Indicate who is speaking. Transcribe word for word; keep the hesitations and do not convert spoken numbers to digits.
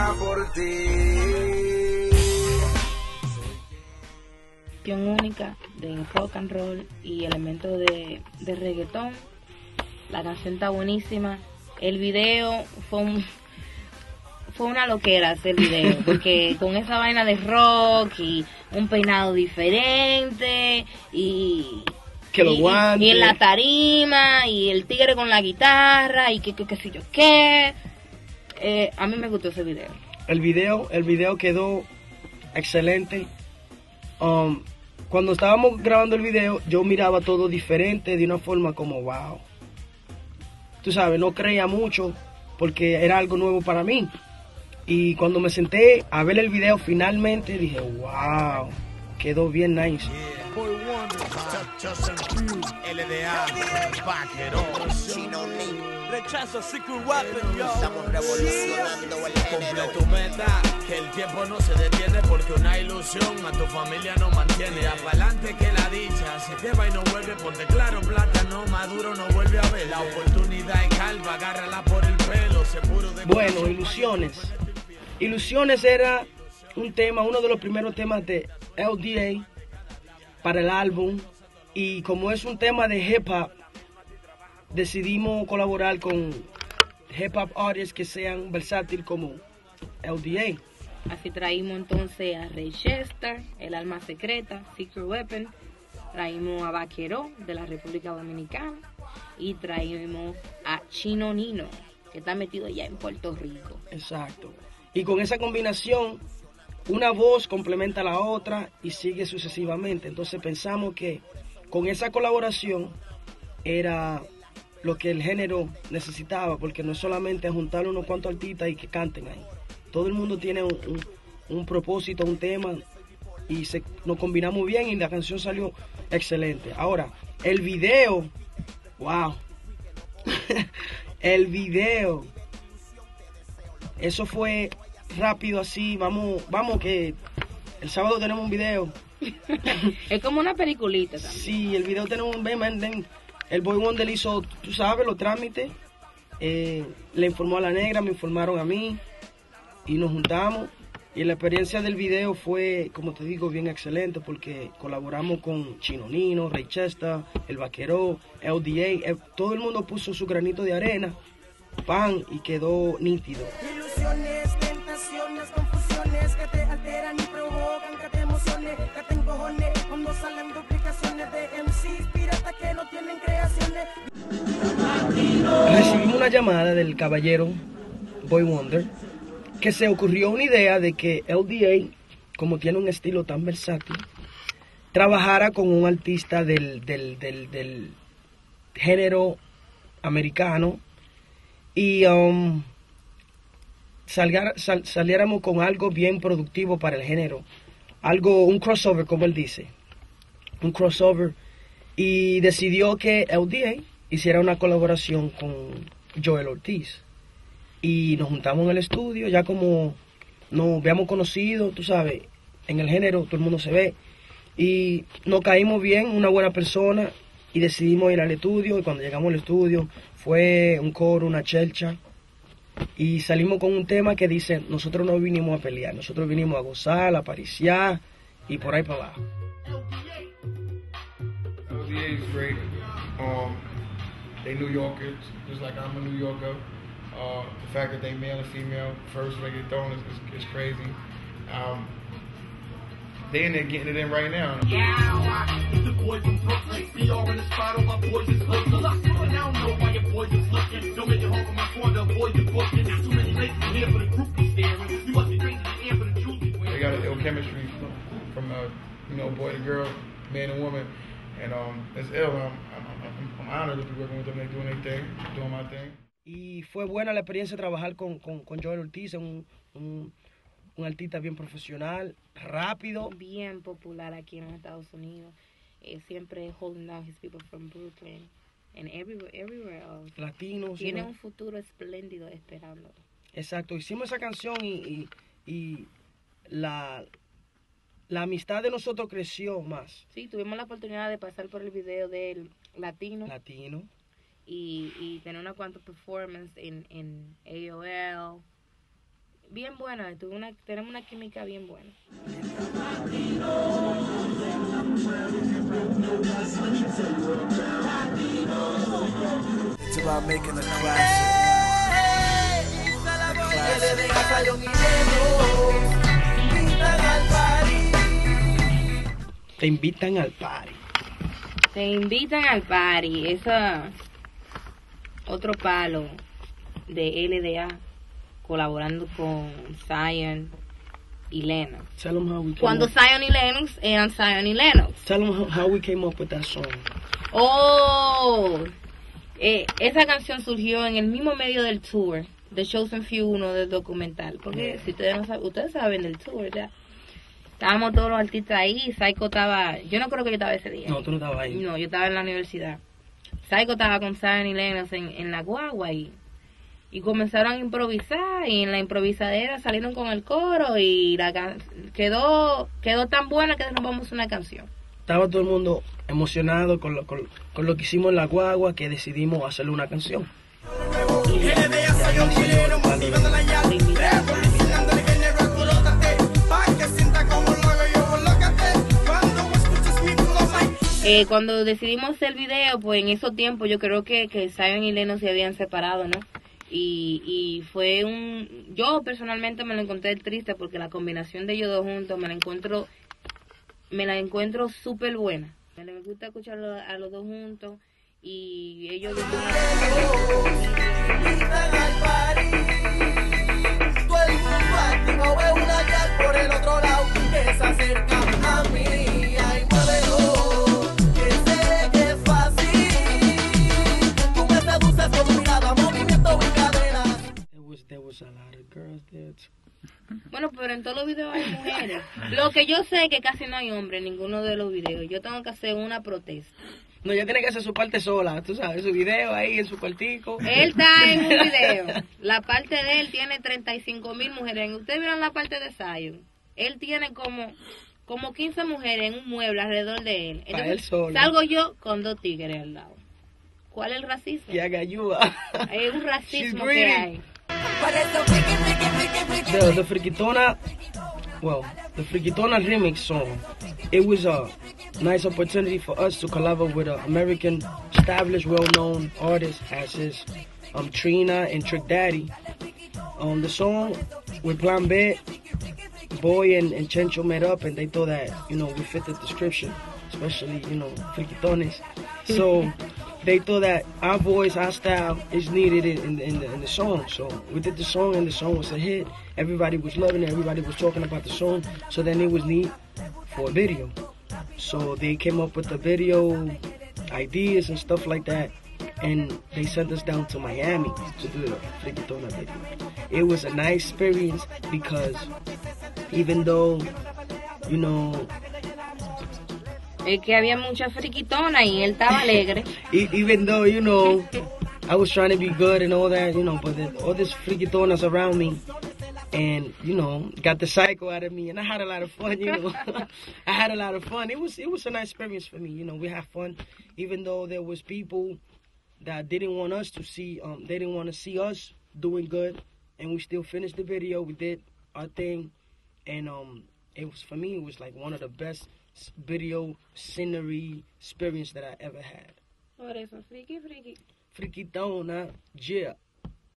Speaker 1: por ti.
Speaker 2: Única de rock and roll y elementos de, de reggaetón. La canción está buenísima. El video fue un, fue una loquera hacer el video, porque con esa vaina de rock y un peinado diferente y
Speaker 3: que lo
Speaker 2: y,
Speaker 3: guante.
Speaker 2: y en la tarima y el tigre con la guitarra y que qué sé yo qué. Eh, a mí me gustó ese video.
Speaker 3: El video, el video quedó excelente. Um, Cuando estábamos grabando el video, yo miraba todo diferente, de una forma como, wow. Tú sabes, no creía mucho, porque era algo nuevo para mí. Y cuando me senté a ver el video, finalmente dije, wow, quedó bien nice.
Speaker 4: L D A, Vaquero, rechaza Secret Weapon, yo. Estamos revolucionando el género. Cumple tu meta, que el tiempo no se detiene, porque una ilusión a tu familia no mantiene. Apalante que la dicha, si te va y no vuelve, ponte claro, plátano maduro no vuelve a ver. La oportunidad es calva, agárrala por el pelo, seguro de...
Speaker 3: Bueno, Ilusiones. Ilusiones era un tema, uno de los primeros temas de L D A para el álbum. Y como es un tema de hip hop, decidimos colaborar con hip hop artists que sean versátiles como L D A.
Speaker 2: Así traímos entonces a Ray Chester, El Alma Secreta, Secret Weapon, traímos a Vaquero de la República Dominicana y traímos a Chino Nino, que está metido allá en Puerto Rico.
Speaker 3: Exacto. Y con esa combinación, una voz complementa a la otra y sigue sucesivamente. Entonces pensamos que con esa colaboración era lo que el género necesitaba, porque no es solamente juntar unos cuantos artistas y que canten ahí. Todo el mundo tiene un, un, un propósito, un tema, y se, nos combinamos bien y la canción salió excelente. Ahora, el video, wow. El video, eso fue rápido así, vamos, vamos que el sábado tenemos un video.
Speaker 2: Es como una peliculita también.
Speaker 3: Sí, el video tenemos un el Boy Wonder hizo, tú sabes, los trámites, eh, le informó a la negra, me informaron a mí y nos juntamos. Y la experiencia del video fue, como te digo, bien excelente, porque colaboramos con Chino Nino, Ray Chester, El Vaquero, L D A, eh, todo el mundo puso su granito de arena, pan, y quedó nítido.
Speaker 5: Ilusiones, tentaciones, confusiones que te alteran y provocan que te emociones, que te encojones cuando salen duplicaciones de M Cs piratas que no tienen creaciones.
Speaker 3: Recibimos una llamada del caballero Boy Wonder, que se ocurrió una idea de que L D A, como tiene un estilo tan versátil, trabajara con un artista del, del, del, del género americano y um, salgar, sal, saliéramos con algo bien productivo para el género, algo, un crossover, como él dice, un crossover, y decidió que L D A hiciera una colaboración con Joel Ortiz. Y nos juntamos en el estudio, ya como nos habíamos conocido, tú sabes, en el género todo el mundo se ve. Y nos caímos bien, una buena persona, y decidimos ir al estudio. Y cuando llegamos al estudio fue un coro, una chelcha. Y salimos con un tema que dice, nosotros no vinimos a pelear, nosotros vinimos a gozar, a pariciar y por ahí para abajo.
Speaker 6: L D A is great. Um, they New Yorkers, just like I'm a New Yorker. Uh, the fact that they male and female first reggaeton is, is, is crazy. Um, they in there getting it in right now.
Speaker 7: Yeah, the boys from Brooklyn, C R in the spot on my boys is looking. And I don't know why your boys is looking. Don't make it home from my corner, avoid the booking. There's too many places here for the group to staring. You must be crazy to air for the truth.
Speaker 6: They got a ill chemistry from, from uh, you know, boy to girl, man and woman. And um, it's ill. I'm, I'm, I'm, I'm honored to be working with them. They're doing their thing, doing my thing.
Speaker 3: Y fue buena la experiencia de trabajar con, con, con Joel Ortiz, un, un, un artista bien profesional, rápido.
Speaker 2: Bien popular aquí en Estados Unidos. Eh, siempre holding down his people from Brooklyn and everywhere, everywhere else.
Speaker 3: Latino.
Speaker 2: Tiene
Speaker 3: ¿sí?
Speaker 2: un futuro espléndido esperándolo.
Speaker 3: Exacto, hicimos esa canción y, y, y la, la amistad de nosotros creció más.
Speaker 2: Sí, tuvimos la oportunidad de pasar por el video del Latino.
Speaker 3: Latino.
Speaker 2: Y, y tener una cuanta performance en, en A O L. bien buena, tuve una, tenemos una química bien buena.
Speaker 1: It's about making a classic.
Speaker 3: Te invitan al party.
Speaker 2: Te invitan al party, esa otro palo de L D A colaborando con Zion y Lennox.
Speaker 3: Tell them how we came
Speaker 2: Cuando
Speaker 3: up.
Speaker 2: Zion y Lennox eran Zion y Lennox.
Speaker 3: Tell them how, how we came up with that song.
Speaker 2: Oh, eh, esa canción surgió en el mismo medio del tour de Chosen Few uno del documental, porque si ustedes no saben, ustedes saben del tour, ya. Estábamos todos los artistas ahí, Psycho estaba, yo no creo que yo estaba ese día.
Speaker 3: No, tú no estabas ahí.
Speaker 2: No, yo estaba en la universidad. Psycho estaba con Zion y Lennox en, en la guagua y, y comenzaron a improvisar y en la improvisadera salieron con el coro y la can- quedó quedó tan buena que nos vamos a una canción.
Speaker 3: Estaba todo el mundo emocionado con lo, con, con lo que hicimos en la guagua que decidimos hacerle una canción. Y, y ahí nació el palo de-
Speaker 2: Te invitamos. Eh, cuando decidimos hacer el video, pues en esos tiempos yo creo que, que Zion y Lennox se habían separado, ¿no? Y, y fue un... Yo personalmente me lo encontré triste porque la combinación de ellos dos juntos me la encuentro me la encuentro súper buena. Me gusta escucharlo a los dos juntos y ellos...
Speaker 5: Por el otro lado que se acerca a mí, ay, muévelo, que sé que es fácil. Tú me seduces con tu mirada, movimiento y cadera.
Speaker 3: There was, there was a lot of girls there too.
Speaker 2: Bueno, pero en todos los videos hay mujeres. Lo que yo sé es que casi no hay hombres en ninguno de los videos. Yo tengo que hacer una protesta.
Speaker 3: No, ella tiene que hacer su parte sola, tú sabes, su video ahí en su cuartico.
Speaker 2: Él está en un video. La parte de él tiene treinta y cinco mil mujeres. Ustedes vieron la parte de Zion. Él tiene como, como quince mujeres en un mueble alrededor de él.
Speaker 3: Para él solo.
Speaker 2: Salgo yo con dos tigres al lado. ¿Cuál es el racismo?
Speaker 3: Yeah, I got you.
Speaker 2: Es un
Speaker 3: She's
Speaker 2: racismo
Speaker 3: greedy.
Speaker 2: que hay.
Speaker 3: The, the Friquitona, well, the Friquitona remix song, it was a nice opportunity for us to collaborate with an American established, well-known artist as is um, Trina and Trick Daddy. Um, the song with Plan B, Boy and, and Chencho met up and they thought that, you know, we fit the description, especially, you know, Friquitones. So they thought that our voice, our style is needed in, in, in, the, in the song. So we did the song and the song was a hit. Everybody was loving it. Everybody was talking about the song. So then it was neat for a video. So they came up with the video ideas and stuff like that. And they sent us down to Miami to do the Friquitona video. It was a nice experience because even though, you know,
Speaker 2: Es que había mucha friquitona y él estaba alegre.
Speaker 3: e- even though, you know, I was trying to be good and all that, you know, but then all this friquitonas around me and, you know, got the psycho out of me and I had a lot of fun, you know. I had a lot of fun. It was it was a nice experience for me, you know. We had fun even though there was people that didn't want us to see, um, they didn't want to see us doing good and we still finished the video. We did our thing and um, it was, for me, it was like one of the best video scenery experience that I ever had.
Speaker 2: Por eso, friki, friki.
Speaker 3: Friquitona, yeah.